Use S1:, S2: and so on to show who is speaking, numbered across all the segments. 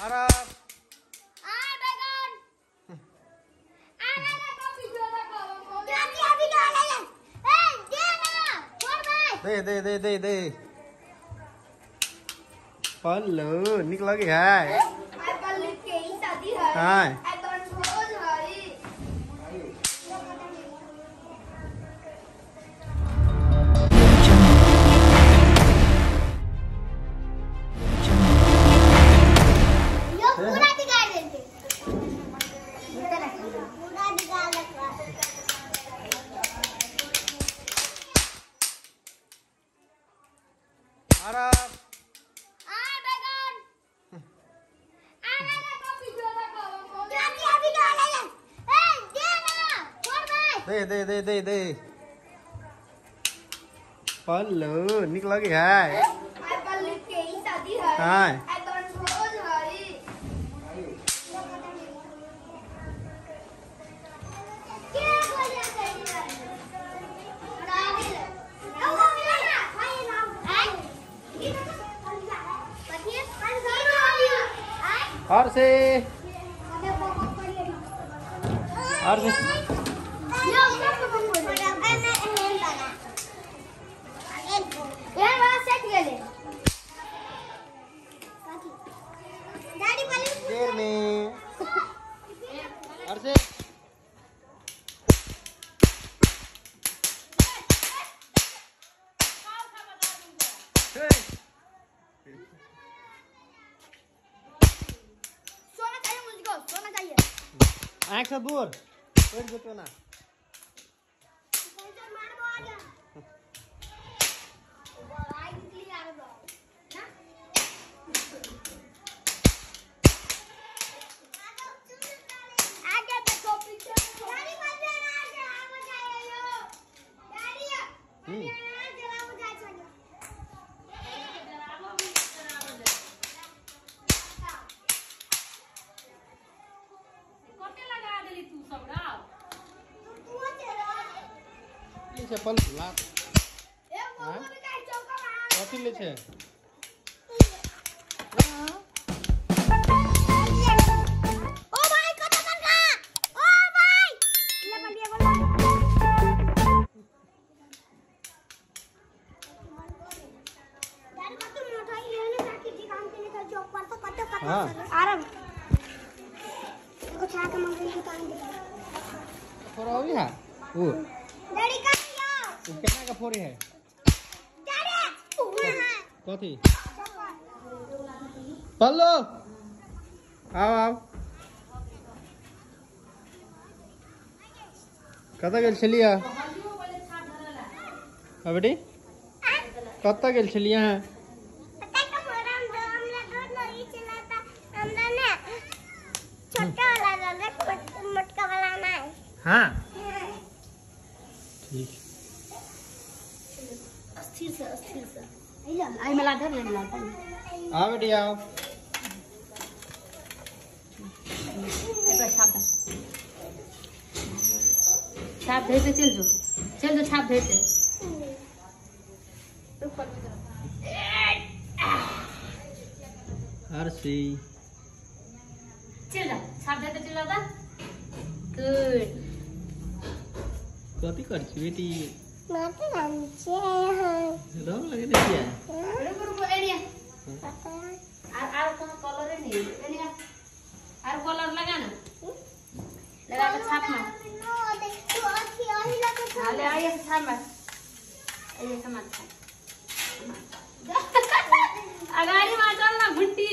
S1: Arab. दे पल्लू निकल गया है। हाँ दे पल्लू निकल गया है। हाँ और से देर में और से सोना चाहिए आँख से दूर बैठ जाते ना। चप्पल लात कथी ले छे ओ भाई कत मन का ओ भाई ले बलिया बोला यार कत मोटाई लेने जाके जी काम के लिए तो चौक पर तो कत आराम को छा के मंगल की काम दे थोड़ा भी है वो डैडी का कितना का फोरी है कथी पल्लू आओ कत गेल छलिया बेटी कत गेल छलिया हाँ ठीक अस्थिर से आई मिला धर ले मिला आओ बेटी आओ छाप भेजते चल जो छाप भेजते हर्षी चल जा छाप भेजते चल जाता गुड कथी कर छी बेटी माते नाम छे रंग लगे देखिए रुको एरिया आर कोनो कलर है नहीं एरिया आर कलर लगा ना लगा के छाप में देखो अच्छी आही लगे हाले आइए छाप में ये समाज अगाड़ी में चल ना घुट्टी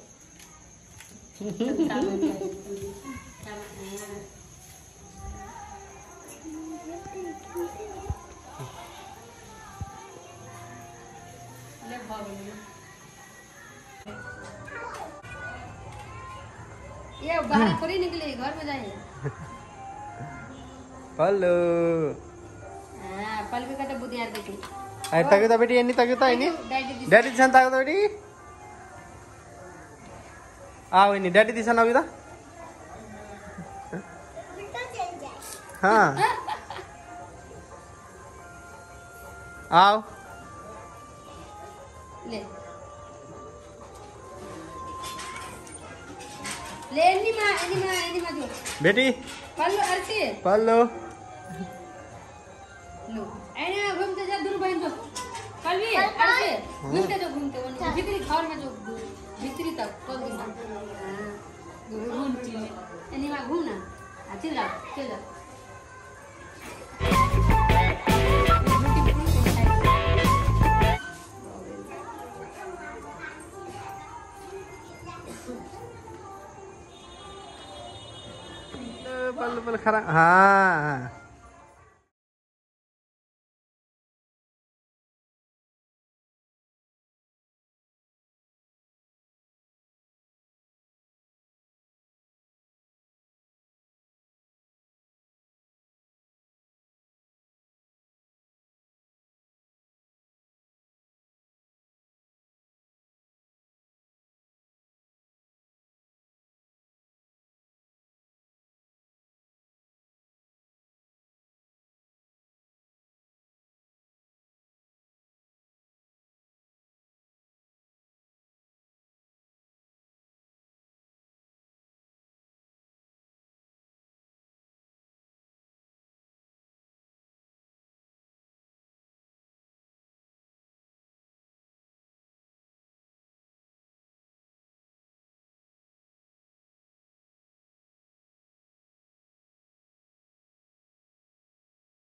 S1: ये बाहर थोड़ी निकले घर में जाइए पल्लू हां पल्लू का तो बुद्धि यार बेटी आई तगता बेटी एनी तगता एनी डैडी दिसन तगता बेटी आओ एनी डैडी दिसन अभी ता हां आओ ले ले एनी मां जो
S2: बेटी
S1: पल्लो अर्ची
S2: पल्लो
S1: लो एने घूमते जा दूर बहन जो कलवी अर्ची घूमते वो भीतरी घर में जो भीतरी तक कल दिन हां घूमती एनी मां घूमना चल जा
S2: बल खरा हाँ